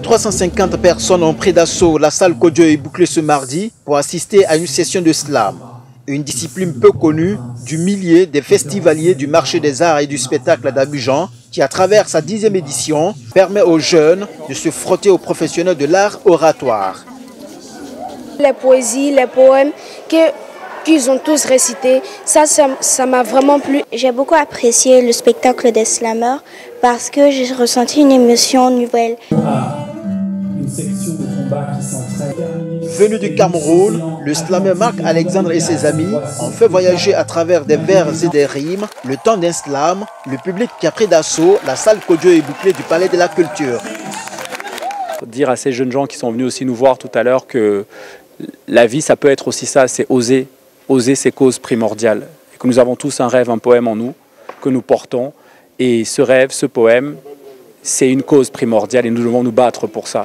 350 personnes ont pris d'assaut la salle Kodjo et bouclée ce mardi pour assister à une session de slam. Une discipline peu connue du milieu des festivaliers du marché des arts et du spectacle d'Abidjan qui, à travers sa 10e édition, permet aux jeunes de se frotter aux professionnels de l'art oratoire. Les poésies, les poèmes qu'ils ont tous récités, ça m'a vraiment plu. J'ai beaucoup apprécié le spectacle des slammeurs parce que j'ai ressenti une émotion nouvelle. Une section de combat qui s'entraîne. Venu du Cameroun, le slammer Marc-Alexandre et ses amis ont fait voyager à travers des vers et des rimes le temps d'un slam, le public qui a pris d'assaut la salle Kodjo et bouclée du Palais de la Culture. Dire à ces jeunes gens qui sont venus aussi nous voir tout à l'heure que la vie, ça peut être aussi ça, c'est oser ses causes primordiales. Et que nous avons tous un rêve, un poème en nous, que nous portons. Et ce rêve, ce poème, c'est une cause primordiale et nous devons nous battre pour ça.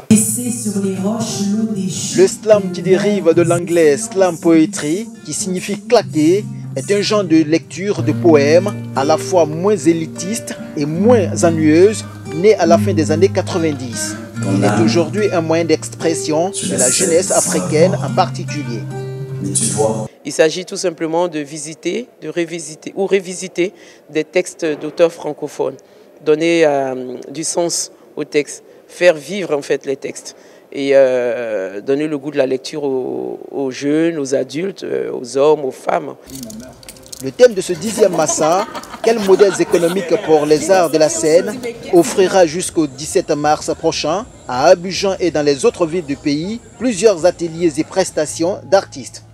Le slam, qui dérive de l'anglais slam poetry, qui signifie claquer, est un genre de lecture de poèmes à la fois moins élitiste et moins ennuyeuse, né à la fin des années 90. Il est aujourd'hui un moyen d'expression de la jeunesse africaine en particulier. Il s'agit tout simplement de visiter, de revisiter ou révisiter des textes d'auteurs francophones, donner du sens aux textes, faire vivre en fait les textes et donner le goût de la lecture aux jeunes, aux adultes, aux hommes, aux femmes. Le thème de ce 10e Massa, quels modèles économiques pour les arts de la scène, offrira jusqu'au 17 mars prochain à Abidjan et dans les autres villes du pays plusieurs ateliers et prestations d'artistes.